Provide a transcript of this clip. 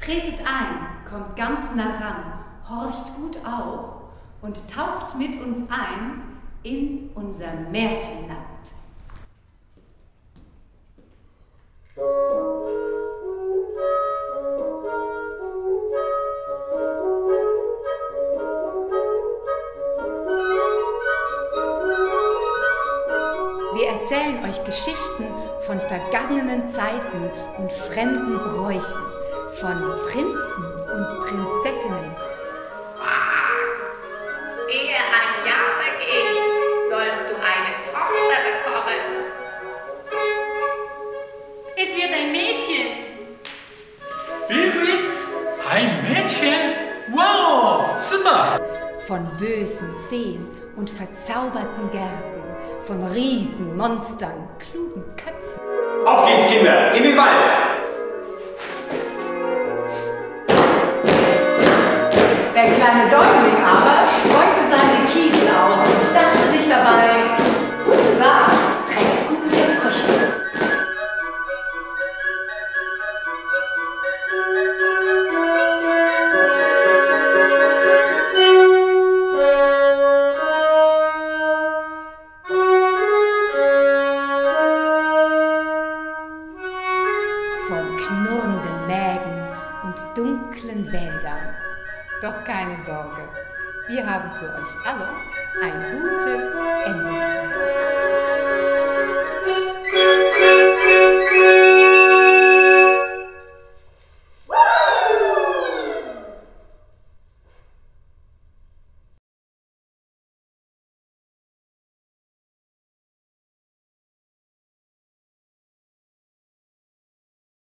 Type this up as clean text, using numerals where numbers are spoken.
Tretet ein, kommt ganz nah ran, horcht gut auf und taucht mit uns ein in unser Märchenland. Wir erzählen euch Geschichten von vergangenen Zeiten und fremden Bräuchen, von Prinzen und Prinzessinnen. Ehe ein Jahr vergeht, sollst du eine Tochter bekommen. Es wird ein Mädchen. Wirklich? Ein Mädchen? Wow, super! Von bösen Feen und verzauberten Gärten, von Riesen, Monstern, klugen Köpfen. Auf geht's, Kinder, in den Wald! Der kleine Däumling aber streute seine Kiesel aus und dachte sich dabei, gute Saat trägt gute Früchte. Von knurrenden Mägen und dunklen Wäldern. Doch keine Sorge, wir haben für euch alle ein